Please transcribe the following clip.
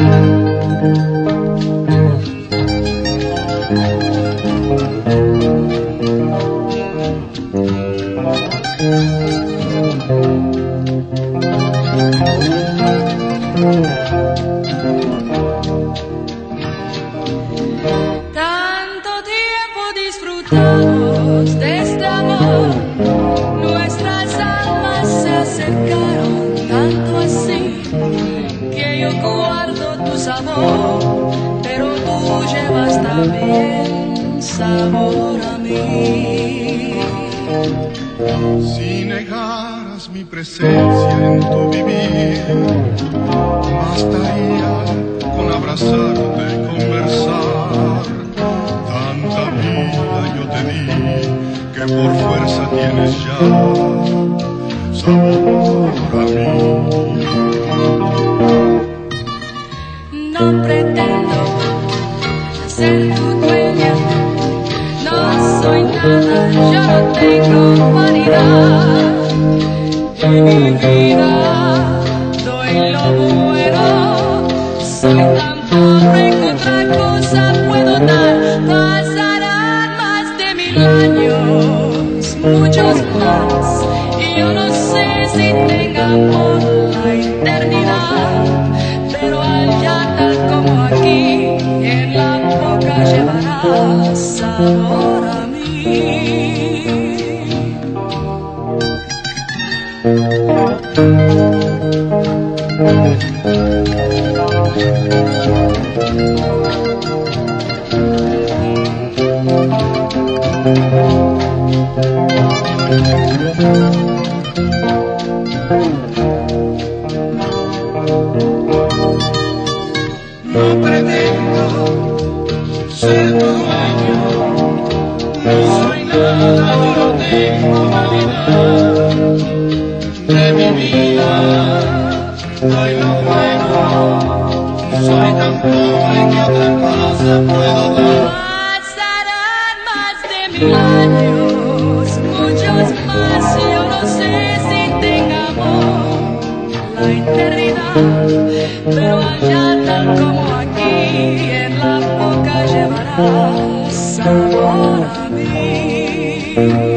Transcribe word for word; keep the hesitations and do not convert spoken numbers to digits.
Tanto tiempo disfrutamos de este amor, nuestras almas se acercaron tanto así que yo guardo tu sabor, pero tú llevas también sabor a mí. Si negaras mi presencia en tu vivir, bastaría con abrazarte y conversar. Tanta vida yo te di que por fuerza tienes ya sabor a mí. No pretendo ser tu dueña, no soy nada, yo no tengo vanidad. En mi vida doy lo bueno, soy tan pobre que otra cosa puedo dar. Pasarán más de mil años, muchos más, y yo no sé si tengamos la eternidad, pero allá tal como aquí, en la boca llevarás sabor a mí. No pretendo ser tu dueño, no soy nada, yo no tengo vanidad. De mi vida doy lo bueno, soy tan pobre que otra cosa puedo dar. Pasarán más de mil años, muchos más, y yo no sé si tengamos la eternidad, pero allá tal como aquí, en la boca llevarás sabor a mí.